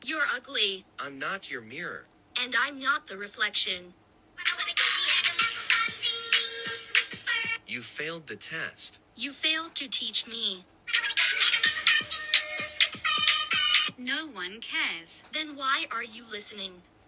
You're ugly. I'm not your mirror. And I'm not the reflection. You failed the test. You failed to teach me. No one cares. Then why are you listening?